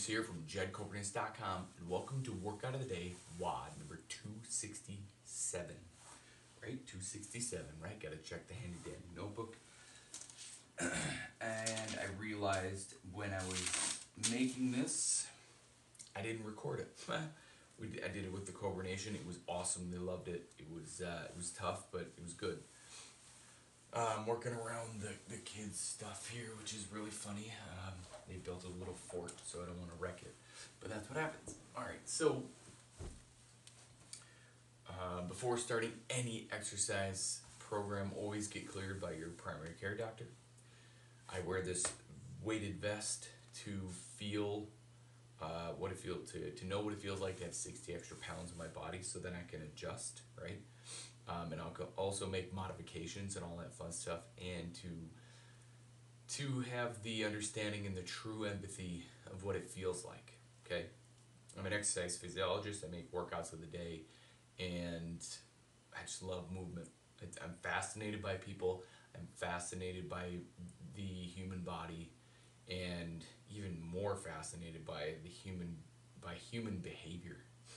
here from jedcopernicus.com, and welcome to Workout of the Day, WOD number 267. Right? 267, right? Gotta check the handy dandy notebook. And I realized when I was making this, I didn't record it. I did it with the Cobra Nation. It was awesome. They loved it. It was tough, but it was good. I'm working around the kids' stuff here, which is really funny. They built a little fort, so I don't want to wreck it. But that's what happens. Alright, so before starting any exercise program, always get cleared by your primary care doctor. I wear this weighted vest to feel what it feels to know what it feels like to have 60 extra pounds in my body, so then I can adjust, right? And I'll also make modifications and all that fun stuff, and to have the understanding and the true empathy of what it feels like. Okay, I'm an exercise physiologist. I make workouts of the day, and I just love movement. I'm fascinated by people. I'm fascinated by the human body, and even more fascinated by human behavior.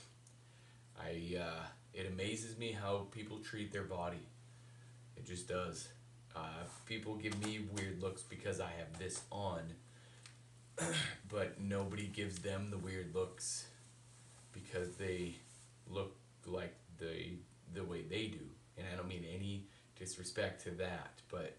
It amazes me how people treat their body. It just does. People give me weird looks because I have this on, but nobody gives them the weird looks because they look like the way they do. And I don't mean any disrespect to that, but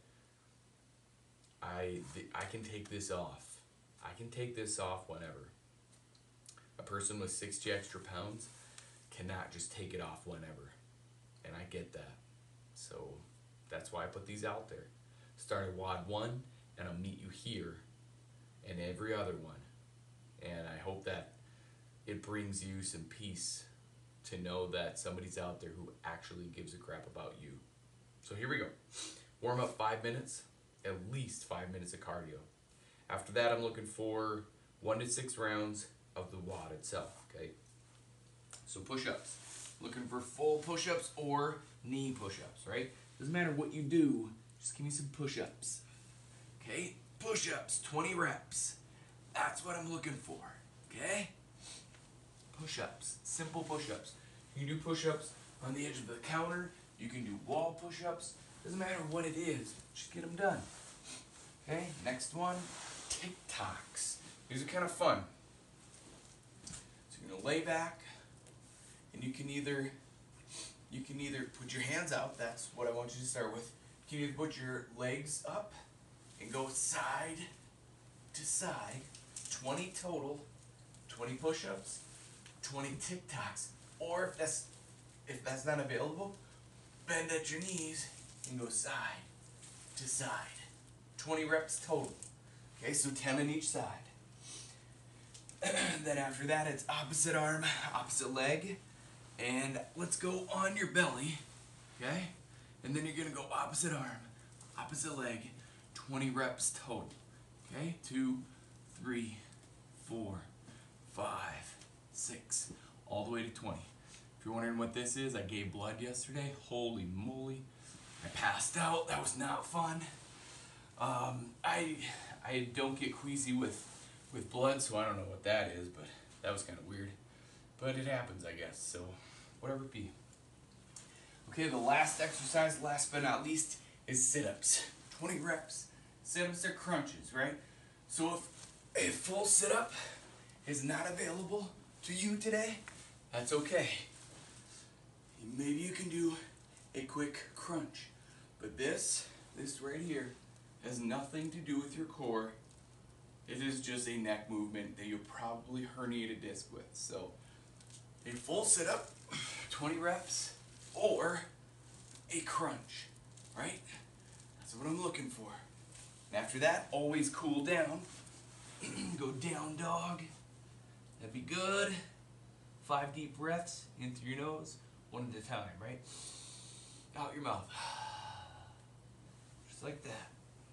I can take this off. I can take this off whenever. A person with 60 extra pounds cannot just take it off whenever, and I get that. So that's why I put these out there. Start at WOD 1, and I'll meet you here and every other one. And I hope that it brings you some peace to know that somebody's out there who actually gives a crap about you. So here we go. Warm up 5 minutes, at least 5 minutes of cardio. After that, I'm looking for 1 to 6 rounds of the WOD itself, okay? So push-ups. Looking for full push-ups or knee push-ups, right? Doesn't matter what you do, just give me some push-ups. Okay? Push-ups, 20 reps. That's what I'm looking for, okay? Push-ups, simple push-ups. You can do push-ups on the edge of the counter. You can do wall push-ups. Doesn't matter what it is, just get them done. Okay, next one, TikToks. These are kind of fun. So you're gonna lay back, and you can either put your hands out. That's what I want you to start with. You can either put your legs up and go side to side, 20 total, 20 push-ups, 20 TikToks. Or if that's not available, bend at your knees and go side to side. 20 reps total. Okay, so 10 on each side. Then after that, it's opposite arm, opposite leg. And let's go on your belly, okay? And then you're gonna go opposite arm, opposite leg, 20 reps total, okay? 2, 3, 4, 5, 6, all the way to 20. If you're wondering what this is, I gave blood yesterday. Holy moly, I passed out. That was not fun. I don't get queasy with blood, so I don't know what that is, but that was kind of weird. But it happens, I guess, so whatever it be. Okay, the last exercise, last but not least, is sit-ups. 20 reps. Sit-ups are crunches, right? So if a full sit-up is not available to you today, that's okay. Maybe you can do a quick crunch. But this right here has nothing to do with your core. It is just a neck movement that you'll probably herniate a disc with. So a full sit-up, 20 reps, or a crunch, right? That's what I'm looking for. And after that, always cool down. Go down dog. That'd be good. 5 deep breaths in through your nose, 1 at a time, right? Out your mouth. Just like that.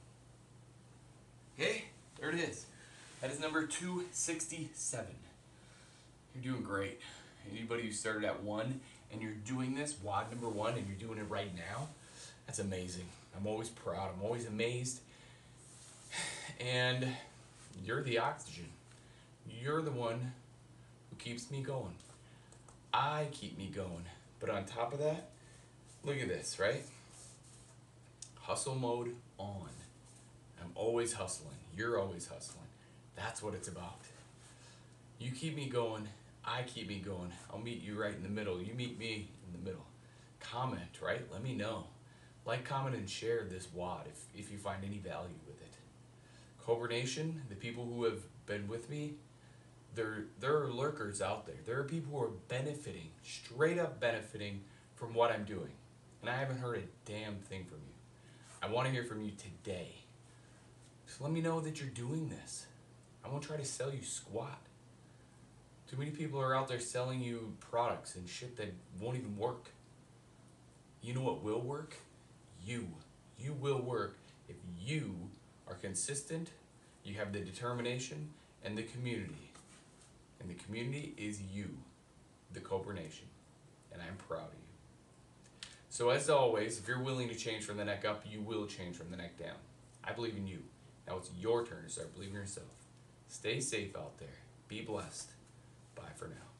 Okay, there it is. That is number 267. You're doing great. Anybody who started at 1 and you're doing this, WOD number 1, and you're doing it right now, that's amazing. I'm always proud. I'm always amazed. And you're the oxygen. You're the one who keeps me going. I keep me going. But on top of that, look at this, right? Hustle mode on. I'm always hustling. You're always hustling. That's what it's about. You keep me going. I keep me going. I'll meet you right in the middle. You meet me in the middle. Comment, right? Let me know. Like, comment, and share this WOD if you find any value with it. Cobra Nation, the people who have been with me, there are lurkers out there. There are people who are benefiting, straight up benefiting from what I'm doing. And I haven't heard a damn thing from you. I want to hear from you today. Just let me know that you're doing this. I won't try to sell you squat. Too many people are out there selling you products and shit that won't even work. You know what will work? You. You will work if you are consistent, you have the determination, and the community. And the community is you, the Cobra Nation. And I'm proud of you. So as always, if you're willing to change from the neck up, you will change from the neck down. I believe in you. Now it's your turn to start believing in yourself. Stay safe out there. Be blessed. Bye for now.